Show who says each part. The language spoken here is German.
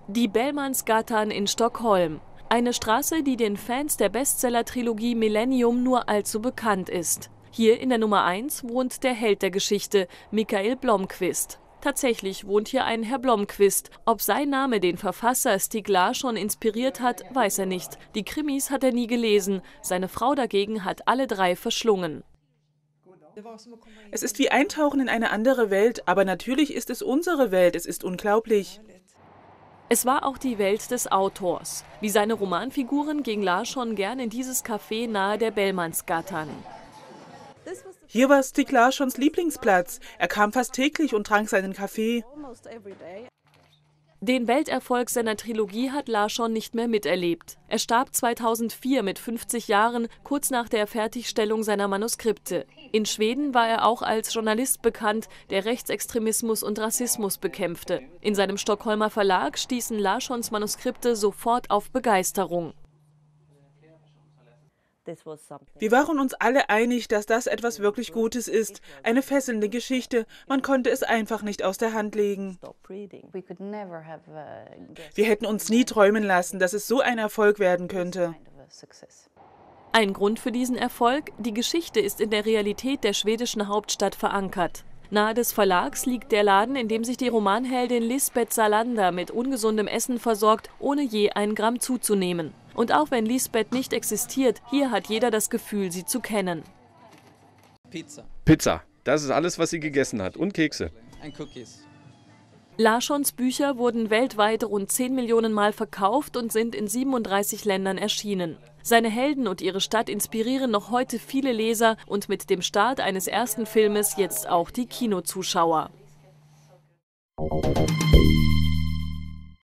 Speaker 1: Die Bellmansgatan in Stockholm. Eine Straße, die den Fans der Bestseller-Trilogie Millennium nur allzu bekannt ist. Hier in der Nummer 1 wohnt der Held der Geschichte, Mikael Blomkvist. Tatsächlich wohnt hier ein Herr Blomkvist. Ob sein Name den Verfasser Stieg Larsson inspiriert hat, weiß er nicht. Die Krimis hat er nie gelesen. Seine Frau dagegen hat alle 3 verschlungen.
Speaker 2: Es ist wie Eintauchen in eine andere Welt, aber natürlich ist es unsere Welt, es ist unglaublich.
Speaker 1: Es war auch die Welt des Autors. Wie seine Romanfiguren ging Larsson gern in dieses Café nahe der Bellmansgatan.
Speaker 2: Hier war Stieg Larssons Lieblingsplatz. Er kam fast täglich und trank seinen Kaffee.
Speaker 1: Den Welterfolg seiner Trilogie hat Larsson nicht mehr miterlebt. Er starb 2004 mit 50 Jahren, kurz nach der Fertigstellung seiner Manuskripte. In Schweden war er auch als Journalist bekannt, der Rechtsextremismus und Rassismus bekämpfte. In seinem Stockholmer Verlag stießen Larssons Manuskripte sofort auf Begeisterung.
Speaker 2: Wir waren uns alle einig, dass das etwas wirklich Gutes ist. Eine fesselnde Geschichte. Man konnte es einfach nicht aus der Hand legen. Wir hätten uns nie träumen lassen, dass es so ein Erfolg werden könnte.
Speaker 1: Ein Grund für diesen Erfolg: Die Geschichte ist in der Realität der schwedischen Hauptstadt verankert. Nahe des Verlags liegt der Laden, in dem sich die Romanheldin Lisbeth Salander mit ungesundem Essen versorgt, ohne je ein Gramm zuzunehmen. Und auch wenn Lisbeth nicht existiert, hier hat jeder das Gefühl, sie zu kennen.
Speaker 3: Pizza, das ist alles, was sie gegessen hat. Und Kekse.
Speaker 1: Larssons Bücher wurden weltweit rund 10 Millionen Mal verkauft und sind in 37 Ländern erschienen. Seine Helden und ihre Stadt inspirieren noch heute viele Leser und mit dem Start eines ersten Filmes jetzt auch die Kinozuschauer.